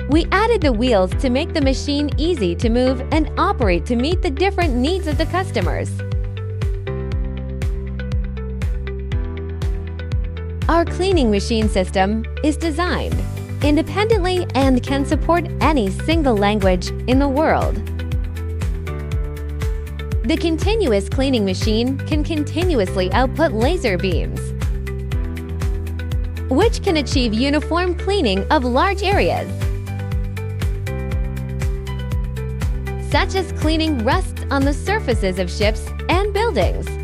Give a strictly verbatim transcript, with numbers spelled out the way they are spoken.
We added the wheels to make the machine easy to move and operate to meet the different needs of the customers. Our cleaning machine system is designed independently and can support any single language in the world. The continuous cleaning machine can continuously output laser beams, which can achieve uniform cleaning of large areas, such as cleaning rust on the surfaces of ships and buildings.